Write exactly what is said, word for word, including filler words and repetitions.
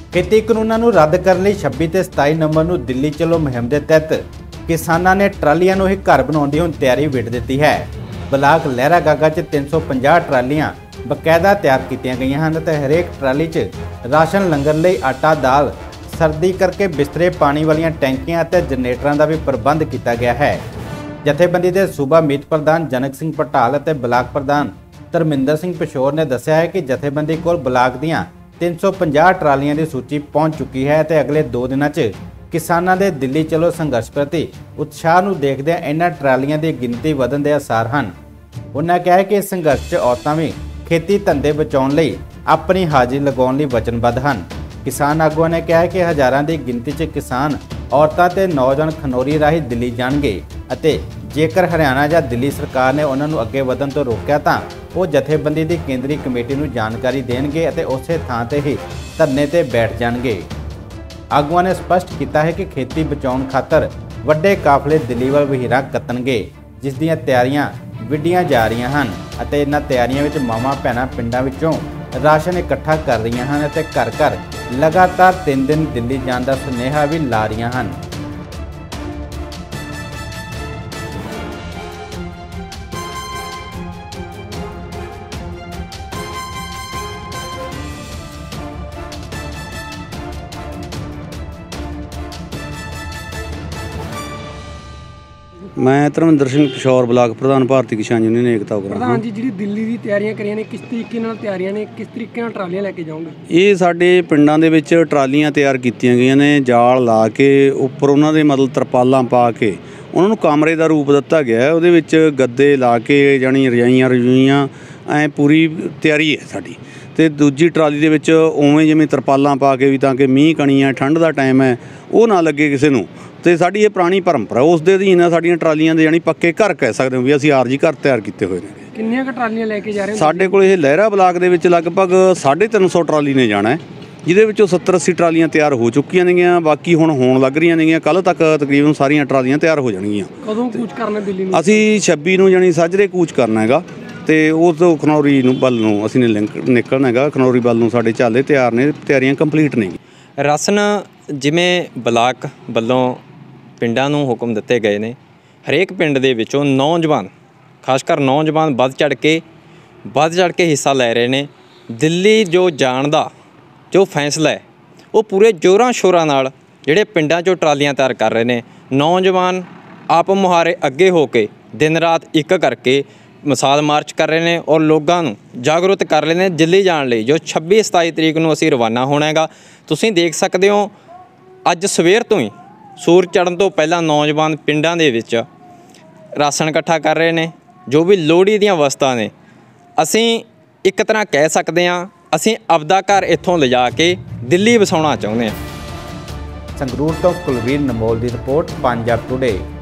खेती कानूनों नूं रद्द करने लई छब्बी ते सताई नवंबर नूं दिल्ली चलो मुहिम के तहत किसानां ने ट्रालियां नूं ही घर बनाउण दी हुण तैयारी विट दित्ती है। ब्लाक लहरा गागा च तीन सौ पचास ट्रालियां बकायदा तैयार कीतियां गईयां हन ते हरेक ट्राली च राशन लंगर लई आटा दाल सर्दी करके बिस्तरे पानी वालियां टैंकियां ते जनरेटरां दा भी प्रबंध किया गया है। जथेबंदी के सूबा मीत प्रधान जनक सिंह पटाल ते ब्लाक प्रधान धर्मिंदर सिंह पिशोर ने दस्सिया है कि जथेबंदी कोल ब्लाक दीआं तीन सौ पचास ट्रालियां की सूची पहुंच चुकी है ते अगले दो दिनों च किसानां दे दिल्ली चलो संघर्ष प्रति उत्साह नूं देखदे इन्हां ट्रालियां की गिनती वधण दे आसार हन। उन्होंने कहा कि इस संघर्ष च औरतां भी खेती धंधे बचाउण लई अपनी हाजिरी लगाउण लई वचनबद्ध हन। किसान आगूआं ने कहा कि हज़ारां की गिनती च किसान औरतां ते नौजवान खनौरी राही दिल्ली जाणगे अते जेकर हरियाणा या दिल्ली सरकार ने उन्हां नूं अगे वधण तो रोकिया तां वो जथेबंदी की केंद्रीय कमेटी नूं जानकारी देणगे अते उसे थां ते ही धरने ते बैठ जाणगे। आगूआं ने स्पष्ट किया है कि खेती बचाउण खातर वड्डे काफले दिल्ली वल वहीरा कतणगे जिस दीआं तैयारियां विढीਆਂ जा रहीਆਂ ਹਨ ਅਤੇ इन्हां तैयारियों ਵਿੱਚ मावां ਭੈਣਾਂ ਪਿੰਡਾਂ ਵਿੱਚੋਂ राशन इकट्ठा कर रही हैं ਅਤੇ घर घर लगातार तीन दिन दिल्ली जाने का सुनेहा भी ला रही हैं। मैं धर्मिंदर सिंह पिशौर ब्लाक प्रधान भारतीय किसान यूनियन एकता उग्राह। प्रधान जी जी दिल्ली की तैयारियां करियां ने किस तरीके नाल तैयारियां ने किस तरीके नाल ट्रालियां लैके जाओगे? ये साडे पिंडां दे विच ट्रालियां तैयार कीतियां गईयां ने जाल ला के उप्पर उन्हां दे मतलब तरपालां पा के उन्हां नूं कमरे दा रूप दित्ता गया है। उहदे विच गद्दे ला के जानी रजाइयां रजूइयां ऐ पूरी तैयारी है साडी। ते दूजी ट्राली दे विच उवें जिवें तरपालां पा के भी तां कि मींह कणी है ठंड दा टाइम है वो ना लगे किसी नूं। तो साड़ी ये पुरानी परंपरा उस दे अधीन साड़ियां ट्रालियां दे यानी पक्के घर कह सकते हो भी असीं आरजी घर तैयार किए हुए हैं। किन्नियां क ट्रालियां लैके जा रहे हो? साडे कोल इह लहरा ब्लाक दे विच लगभग साढ़े तीन सौ ट्राली ने जाना है जिहदे विचों सत्तर अस्सी ट्रालियां तैयार हो चुकियां नेगियां बाकी हुण होण लग रहीआं नेगियां। कल तक तकरीबन सारियां ट्रालियां तैयार हो जाणगीआं। कदों कूच करना दिल्ली नूं? असीं छब्बी नूं जानी साजरे कूच करना हैगा ते उस तो खनौरी नूं बल नूं असीं ने निकलना हैगा। खनौरी बल नूं साडे झाले तैयार ने तैयारियां कंप्लीट ने। राशन जिवें ब्लाक वल्लों पिंडां नूं हुक्म दिते गए ने हरेक पिंड दे विचों नौजवान खासकर नौजवान वध चढ़ के वध चढ़ के हिस्सा लै रहे ने। दिल्ली जो जाण दा जो फैसला है वो पूरे जोरां शोरां नाल जिहड़े पिंडां चों ट्रालियां तैयार कर रहे ने। नौजवान आप मुहारे अगे हो के दिन रात एक करके मिसाल मार्च कर रहे हैं और लोगों नूं जागरूक कर रहे हैं दिल्ली जाण लई जो छब्बी सताई तरीक नूं असीं रवाना होना हैगा। तुसीं देख सकते हो अज सवेर तो ही सूरज चढ़न तो पहला नौजवान पिंडां दे विच राशन इकट्ठा कर रहे हैं। जो भी लोहड़ी दीआं वस्तां ने असीं एक तरह कह सकते हैं असीं आपदा घर इत्थों लिजा के दिल्ली वसाउणा चाहुंदे हां। संगरूर तो कुलवीर नमोल की रिपोर्ट पंजाब टुडे।